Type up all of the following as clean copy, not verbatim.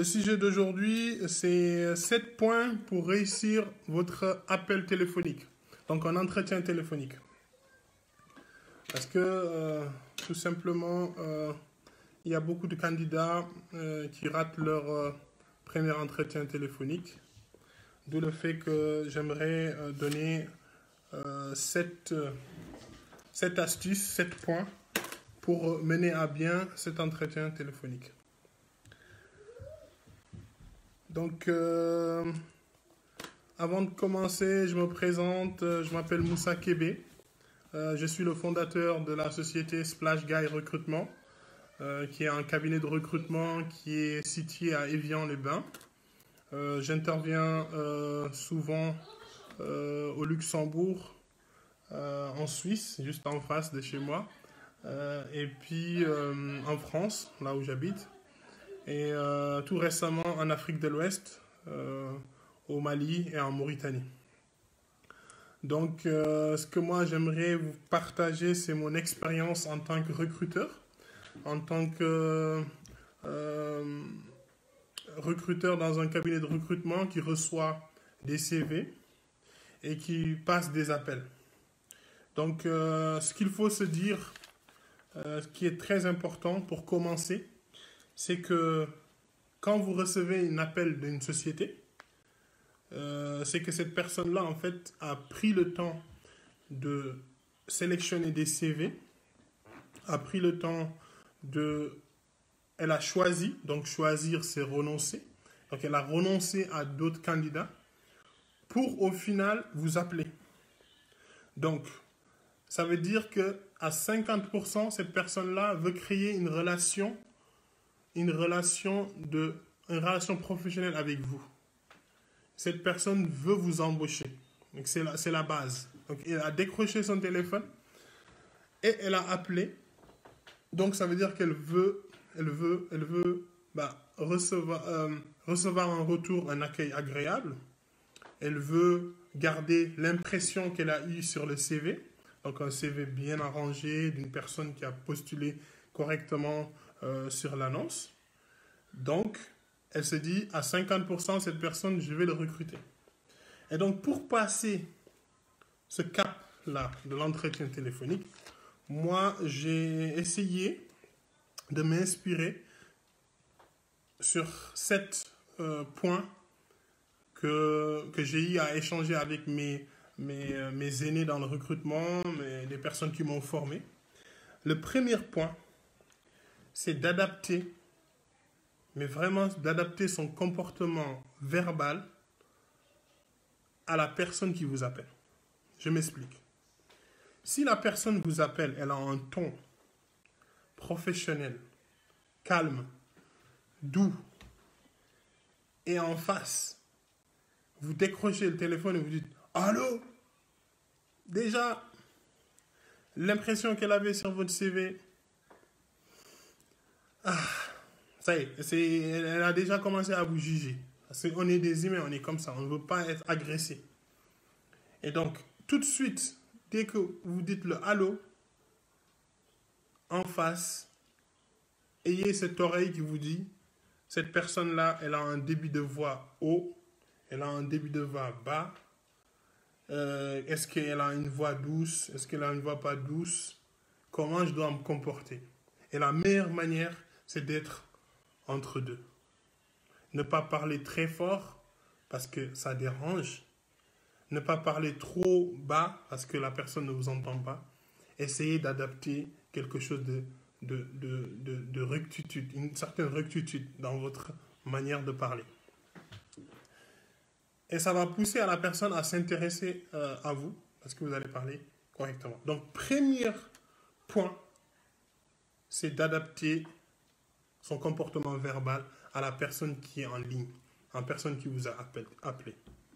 Le sujet d'aujourd'hui, c'est 7 points pour réussir votre appel téléphonique. Donc, un entretien téléphonique. Parce que, tout simplement, il y a beaucoup de candidats qui ratent leur premier entretien téléphonique. D'où le fait que j'aimerais donner 7 astuces, 7 points pour mener à bien cet entretien téléphonique. Donc, avant de commencer, je me présente, je m'appelle Moussa Kébé. Je suis le fondateur de la société Splash Guy Recrutement, qui est un cabinet de recrutement qui est situé à Évian-les-Bains. J'interviens souvent au Luxembourg, en Suisse, juste en face de chez moi, et puis en France, là où j'habite, et tout récemment en Afrique de l'Ouest, au Mali et en Mauritanie. Donc, ce que moi j'aimerais vous partager, c'est mon expérience en tant que recruteur, en tant que recruteur dans un cabinet de recrutement qui reçoit des CV et qui passe des appels. Donc, ce qu'il faut se dire, ce qui est très important pour commencer, c'est que quand vous recevez un appel d'une société, c'est que cette personne-là, en fait, a pris le temps de sélectionner des CV, a pris le temps de... Elle a choisi, donc choisir, c'est renoncer. Donc, elle a renoncé à d'autres candidats pour, au final, vous appeler. Donc, ça veut dire qu'à 50%, cette personne-là veut créer une relation professionnelle avec vous. Cette personne veut vous embaucher. Donc, c'est la base. Donc, elle a décroché son téléphone et elle a appelé. Donc, ça veut dire qu'elle veut recevoir un retour, un accueil agréable. Elle veut garder l'impression qu'elle a eue sur le CV. Donc, un CV bien arrangé d'une personne qui a postulé correctement sur l'annonce. Donc, elle se dit, à 50%, cette personne, je vais le recruter. Et donc, pour passer ce cap-là de l'entretien téléphonique, moi, j'ai essayé de m'inspirer sur 7 points que j'ai eu à échanger avec mes aînés dans le recrutement, les personnes qui m'ont formé. Le premier point, c'est d'adapter, mais vraiment d'adapter son comportement verbal à la personne qui vous appelle. Je m'explique. Si la personne vous appelle, elle a un ton professionnel, calme, doux, et en face, vous décrochez le téléphone et vous dites « Allô ?» Déjà, l'impression qu'elle avait sur votre CV, ça y est, elle a déjà commencé à vous juger. On est des humains, on est comme ça, on ne veut pas être agressé. Et donc, tout de suite, dès que vous dites le « Allô », en face, ayez cette oreille qui vous dit, cette personne-là, elle a un débit de voix haut, elle a un débit de voix bas, est-ce qu'elle a une voix douce, est-ce qu'elle a une voix pas douce, comment je dois me comporter. Et la meilleure manière, c'est d'être entre deux. Ne pas parler très fort, parce que ça dérange. Ne pas parler trop bas, parce que la personne ne vous entend pas. Essayez d'adapter quelque chose de rectitude, une certaine rectitude dans votre manière de parler. Et ça va pousser à la personne à s'intéresser à vous, parce que vous allez parler correctement. Donc, premier point, c'est d'adapter son comportement verbal à la personne qui est en ligne, à la personne qui vous a appelé.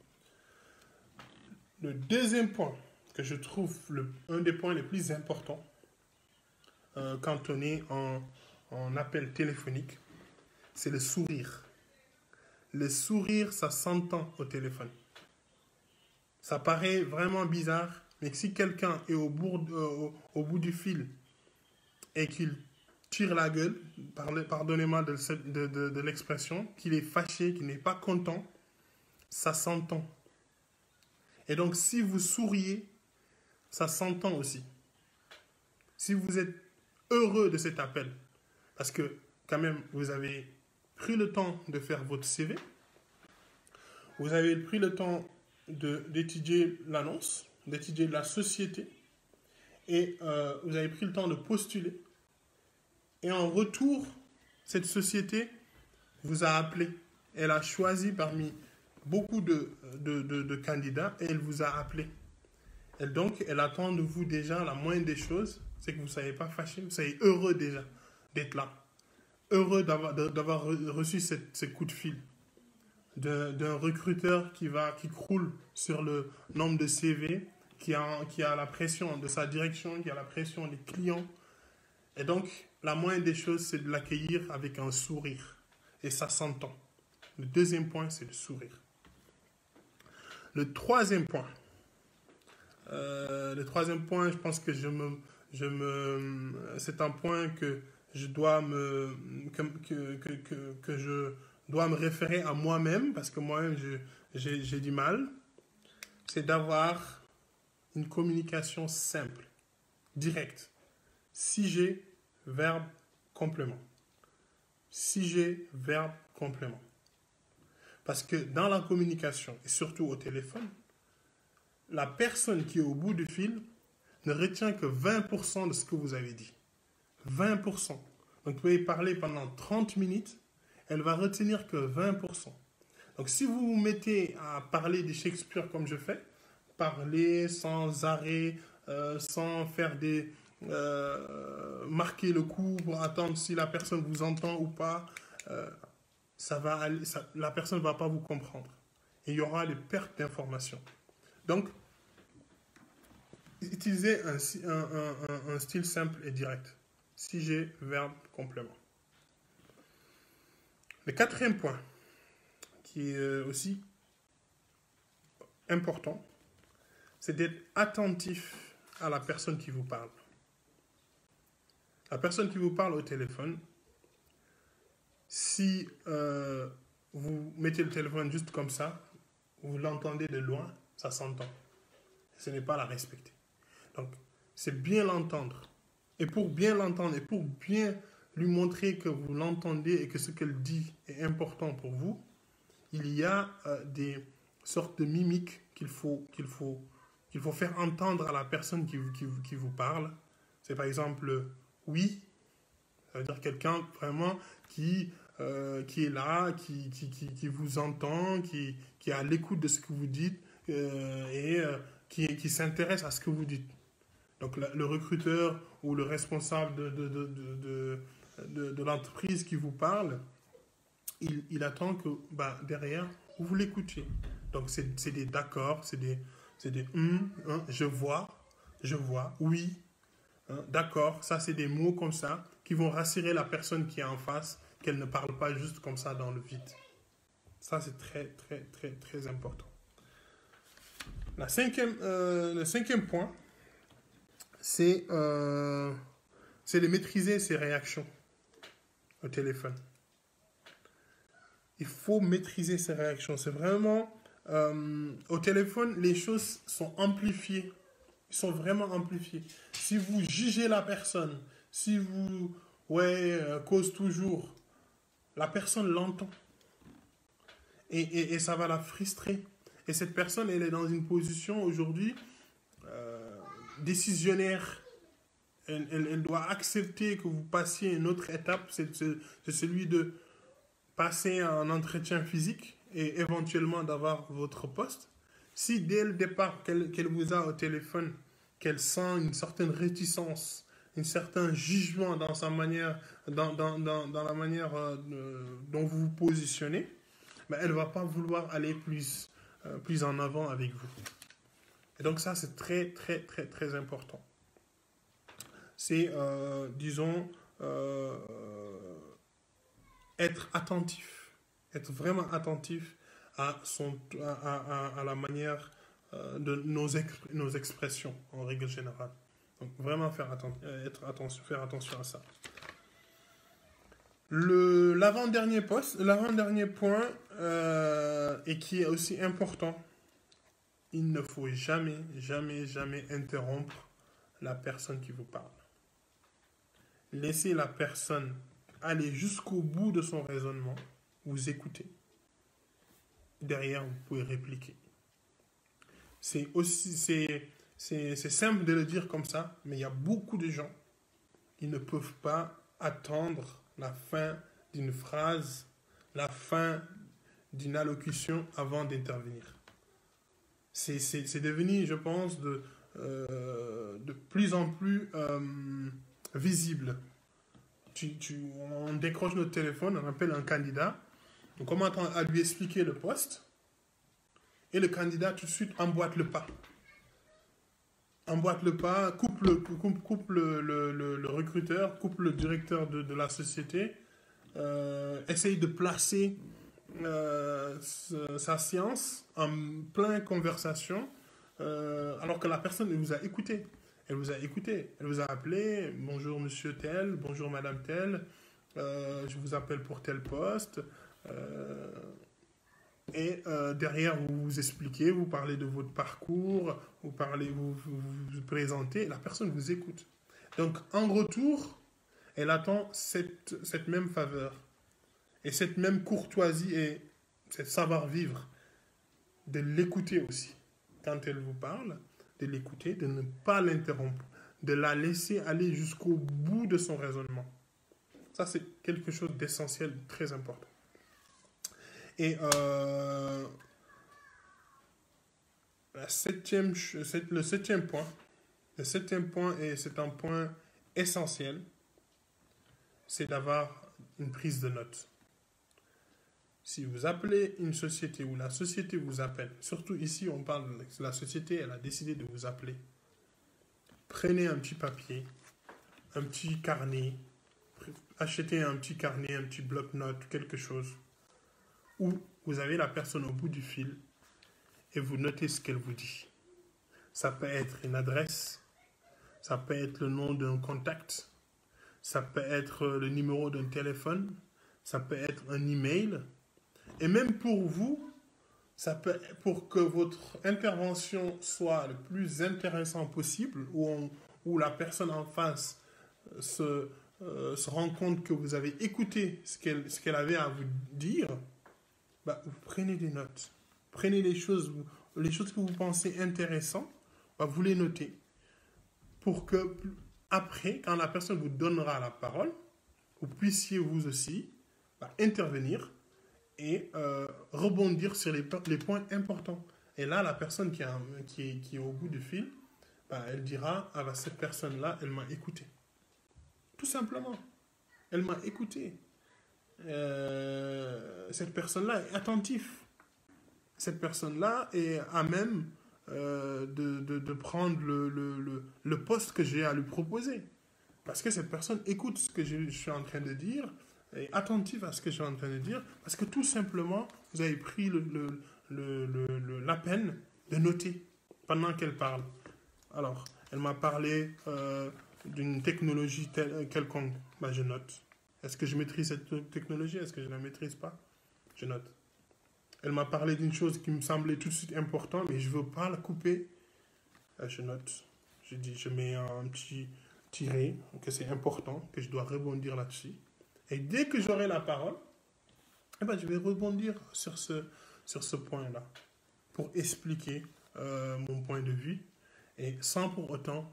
Le deuxième point, que je trouve un des points les plus importants quand on est en appel téléphonique, c'est le sourire. Le sourire, ça s'entend au téléphone. Ça paraît vraiment bizarre, mais si quelqu'un est au bout du fil et qu'il tire la gueule, pardonnez-moi de l'expression, qu'il est fâché, qu'il n'est pas content, ça s'entend. Et donc, si vous souriez, ça s'entend aussi. Si vous êtes heureux de cet appel, parce que quand même, vous avez pris le temps de faire votre CV, vous avez pris le temps d'étudier l'annonce, d'étudier la société, et vous avez pris le temps de postuler. Et en retour, cette société vous a appelé. Elle a choisi parmi beaucoup de candidats et elle vous a appelé. Et donc, elle attend de vous déjà la moindre des choses, c'est que vous ne soyez pas fâché, vous soyez heureux déjà d'être là. Heureux d'avoir reçu ce coup de fil d'un recruteur qui croule sur le nombre de CV, qui a la pression de sa direction, qui a la pression des clients. Et donc, la moindre des choses, c'est de l'accueillir avec un sourire. Et ça s'entend. Le deuxième point, c'est le sourire. Le troisième point, je pense que c'est un point que je dois que je dois me référer à moi-même, parce que moi-même, j'ai du mal. C'est d'avoir une communication simple, directe. Sujet, verbe, complément. Sujet, verbe, complément. Parce que dans la communication, et surtout au téléphone, la personne qui est au bout du fil ne retient que 20% de ce que vous avez dit. 20%. Donc vous pouvez parler pendant 30 minutes, elle va retenir que 20%. Donc si vous vous mettez à parler de Shakespeare comme je fais, parler sans arrêt, sans faire marquer le coup pour attendre si la personne vous entend ou pas, la personne ne va pas vous comprendre. Et il y aura des pertes d'informations. Donc, utilisez un style simple et direct. Sujet, verbe, complément. Le quatrième point, qui est aussi important, c'est d'être attentif à la personne qui vous parle. La personne qui vous parle au téléphone, si vous mettez le téléphone juste comme ça, vous l'entendez de loin, ça s'entend. Ce n'est pas la respecter. Donc, c'est bien l'entendre. Et pour bien l'entendre, et pour bien lui montrer que vous l'entendez et que ce qu'elle dit est important pour vous, il y a des sortes de mimiques qu'il faut faire entendre à la personne qui vous parle. C'est par exemple oui, ça veut dire quelqu'un vraiment qui est là, qui vous entend, qui est à l'écoute de ce que vous dites et qui s'intéresse à ce que vous dites. Donc le recruteur ou le responsable de l'entreprise qui vous parle, il attend que derrière, vous l'écoutiez. Donc c'est des d'accord, c'est des je vois, oui, d'accord. Ça, c'est des mots comme ça qui vont rassurer la personne qui est en face, qu'elle ne parle pas juste comme ça dans le vide. Ça, c'est très, très, très, très important. Le cinquième point, c'est de maîtriser ses réactions au téléphone. Il faut maîtriser ses réactions. C'est vraiment... au téléphone, les choses sont amplifiées. Ils sont vraiment amplifiés. Si vous jugez la personne, si vous cause toujours, la personne l'entend. Et ça va la frustrer. Et cette personne, elle est dans une position aujourd'hui décisionnaire. Elle doit accepter que vous passiez une autre étape. C'est celui de passer un entretien physique et éventuellement d'avoir votre poste. Si dès le départ qu'elle vous a au téléphone, qu'elle sent une certaine réticence, un certain jugement dans sa manière, dans la manière dont vous vous positionnez, elle ne va pas vouloir aller plus en avant avec vous. Et donc ça, c'est très, très, très, très important. C'est, être attentif, être vraiment attentif à la manière de nos expressions en règle générale. Donc vraiment faire attention à ça. L'avant-dernier point, et qui est aussi important, il ne faut jamais, jamais, jamais interrompre la personne qui vous parle. Laissez la personne aller jusqu'au bout de son raisonnement, vous écoutez. Derrière, vous pouvez répliquer. C'est simple de le dire comme ça, mais il y a beaucoup de gens qui ne peuvent pas attendre la fin d'une phrase, la fin d'une allocution avant d'intervenir. C'est devenu, je pense, de plus en plus visible. On décroche notre téléphone, on appelle un candidat, on commence à lui expliquer le poste, et le candidat tout de suite emboîte le pas. Coupe le recruteur, coupe le directeur de la société, essaye de placer sa science en pleine conversation, alors que la personne elle vous a écouté. Elle vous a appelé, bonjour monsieur tel, bonjour madame tel, je vous appelle pour tel poste. Et derrière, vous vous expliquez, vous parlez de votre parcours, vous présentez, et la personne vous écoute. Donc, en retour, elle attend cette même faveur, et cette même courtoisie, et cette savoir-vivre, de l'écouter aussi. Quand elle vous parle, de l'écouter, de ne pas l'interrompre, de la laisser aller jusqu'au bout de son raisonnement. Ça, c'est quelque chose d'essentiel, très important. Et le septième point, et c'est un point essentiel, c'est d'avoir une prise de notes. Si vous appelez une société ou la société vous appelle, surtout ici on parle de la société, elle a décidé de vous appeler, prenez un petit papier, un petit carnet, achetez un petit carnet, un petit bloc-notes, quelque chose, où vous avez la personne au bout du fil et vous notez ce qu'elle vous dit. Ça peut être une adresse, ça peut être le nom d'un contact, ça peut être le numéro d'un téléphone, ça peut être un email. Et même pour vous, pour que votre intervention soit le plus intéressant possible, où la personne en face se rend compte que vous avez écouté ce qu'elle avait à vous dire, vous prenez des notes. Prenez les choses que vous pensez intéressantes, vous les notez. Pour que, après, quand la personne vous donnera la parole, vous puissiez vous aussi intervenir et rebondir sur les points importants. Et là, la personne qui est au bout du fil, elle dira, cette personne-là, elle m'a écouté. Tout simplement. Elle m'a écouté. Cette personne-là est attentive. Cette personne-là est à même de prendre le poste que j'ai à lui proposer. Parce que cette personne écoute ce que je suis en train de dire, est attentive à ce que je suis en train de dire, parce que tout simplement, vous avez pris la peine de noter pendant qu'elle parle. Alors, elle m'a parlé d'une technologie quelconque. Je note. Est-ce que je maîtrise cette technologie? Est-ce que je ne la maîtrise pas? Je note. Elle m'a parlé d'une chose qui me semblait tout de suite importante, mais je ne veux pas la couper. Je note. Je mets un petit tiré, que c'est important, que je dois rebondir là-dessus. Et dès que j'aurai la parole, je vais rebondir sur ce point-là pour expliquer mon point de vue et sans pour autant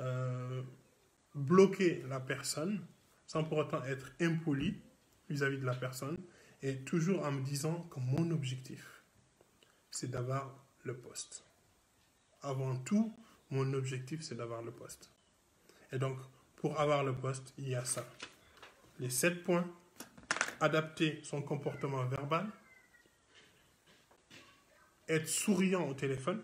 bloquer la personne, sans pour autant être impoli vis-à-vis de la personne, et toujours en me disant que mon objectif, c'est d'avoir le poste. Avant tout, mon objectif, c'est d'avoir le poste. Et donc, pour avoir le poste, il y a ça. Les 7 points, adapter son comportement verbal, être souriant au téléphone,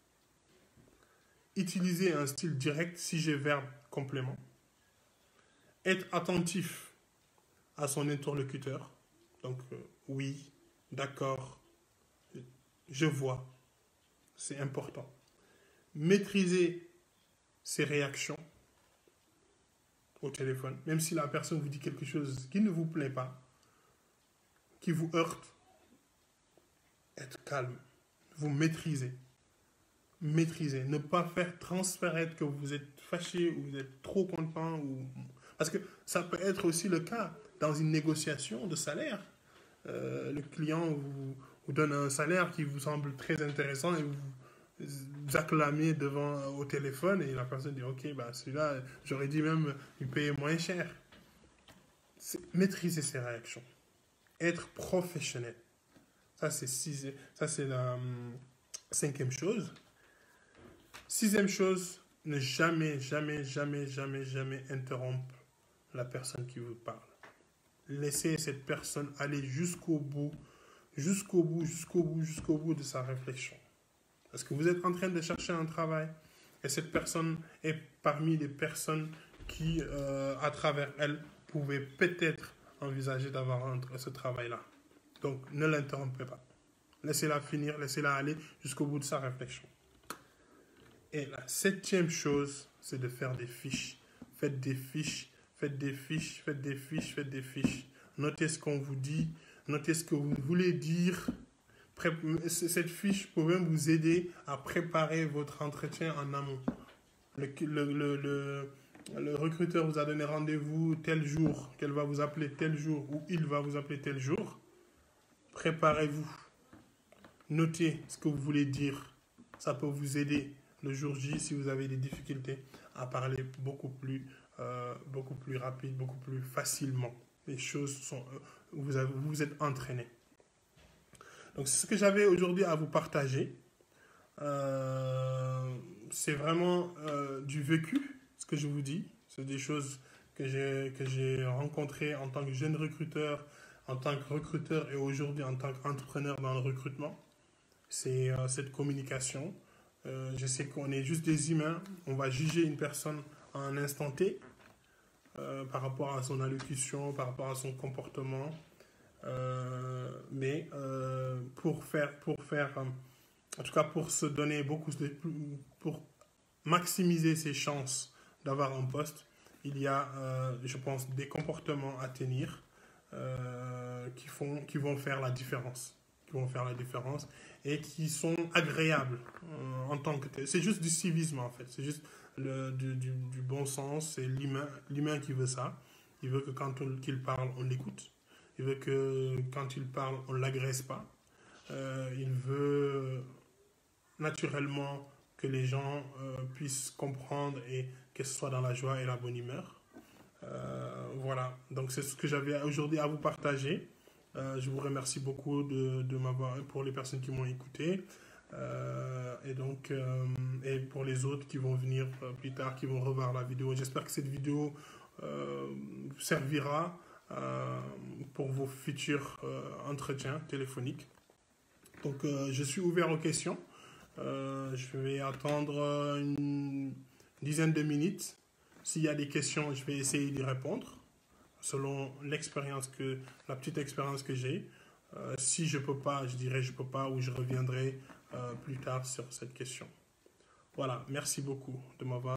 utiliser un style direct, sujet, verbe, complément, être attentif à son interlocuteur, donc oui, d'accord, je vois, c'est important. Maîtriser ses réactions au téléphone, même si la personne vous dit quelque chose qui ne vous plaît pas, qui vous heurte, être calme, vous maîtrisez. Maîtriser, ne pas faire transparaître que vous êtes fâché ou vous êtes trop content. Parce que ça peut être aussi le cas dans une négociation de salaire. Le client vous donne un salaire qui vous semble très intéressant et vous acclamez au téléphone et la personne dit ok, bah celui-là, j'aurais dit même lui payer moins cher. Maîtriser ses réactions. Être professionnel. Ça, c'est la 5e chose. 6e chose, ne jamais interrompre la personne qui vous parle. Laissez cette personne aller jusqu'au bout de sa réflexion. Parce que vous êtes en train de chercher un travail et cette personne est parmi les personnes qui, à travers elle, pouvaient peut-être envisager d'avoir ce travail-là. Donc, ne l'interrompez pas. Laissez-la finir, laissez-la aller jusqu'au bout de sa réflexion. Et la 7e chose, c'est de faire des fiches. Faites des fiches. Notez ce qu'on vous dit, notez ce que vous voulez dire. Cette fiche peut même vous aider à préparer votre entretien en amont. Le recruteur vous a donné rendez-vous tel jour, qu'elle va vous appeler tel jour ou il va vous appeler tel jour. Préparez-vous. Notez ce que vous voulez dire. Ça peut vous aider le jour J si vous avez des difficultés à parler beaucoup plus rapide, beaucoup plus facilement. Les choses sont... vous êtes entraîné. Donc, c'est ce que j'avais aujourd'hui à vous partager. C'est vraiment du vécu, ce que je vous dis. C'est des choses que j'ai rencontrées en tant que jeune recruteur, en tant que recruteur et aujourd'hui en tant qu'entrepreneur dans le recrutement. C'est cette communication. Je sais qu'on est juste des humains. On va juger une personne à un instant T par rapport à son allocution, par rapport à son comportement. Mais pour en tout cas pour se donner pour maximiser ses chances d'avoir un poste, il y a, je pense, des comportements à tenir qui vont faire la différence. Et qui sont agréables en tant que tel. C'est juste du civisme en fait. C'est juste du bon sens. C'est l'humain qui veut ça. Il veut que quand qu'il parle, on l'écoute. Il veut que quand il parle, on ne l'agresse pas. Il veut naturellement que les gens puissent comprendre et que ce soit dans la joie et la bonne humeur. Voilà, donc c'est ce que j'avais aujourd'hui à vous partager. Je vous remercie beaucoup pour les personnes qui m'ont écouté. Et pour les autres qui vont venir plus tard, qui vont revoir la vidéo. J'espère que cette vidéo servira pour vos futurs entretiens téléphoniques. Donc, je suis ouvert aux questions. Je vais attendre une dizaine de minutes. S'il y a des questions, je vais essayer d'y répondre selon la petite expérience que j'ai. Si je peux pas, je dirai je peux pas ou je reviendrai plus tard sur cette question. Voilà, merci beaucoup de m'avoir